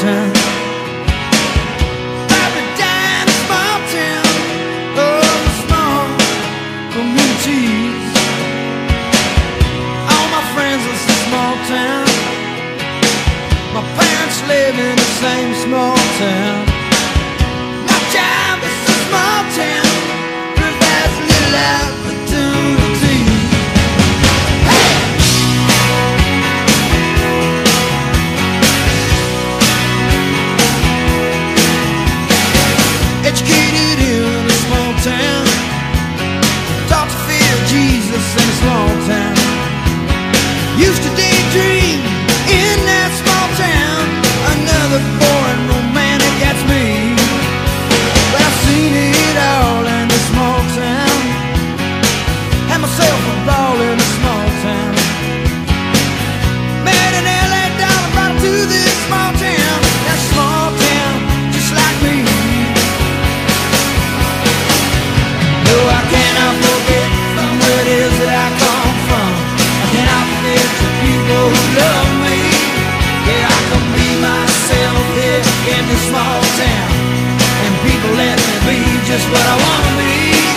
town. Paradise, small town. Oh, small communities. All my friends live in a small town. My parents live in the same small town. My job is a small town. Provides little opportunity. Hey! Educated in a small town. Taught to fear Jesus in a small town. Used to daydream in that small town. Another boring romantic, that's me. But I've seen it all in a small town. Had myself a ball in a small town. Met an LA dollar, brought him to this small town. That small town, just like me. No, I cannot forget from where it is that I come from. I cannot forget the people who love me. Yeah, I can be myself here in this small town, and people let me be just what I wanna be.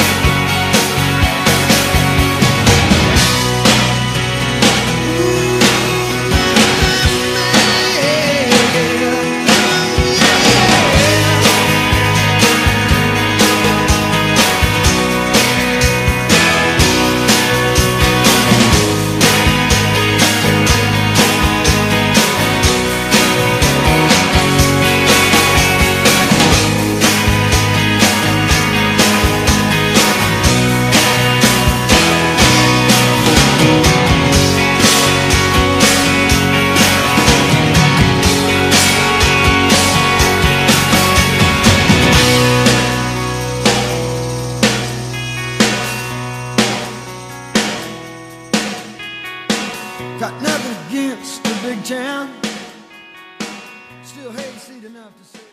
Got nothing against the big town. Still hate to see enough to say.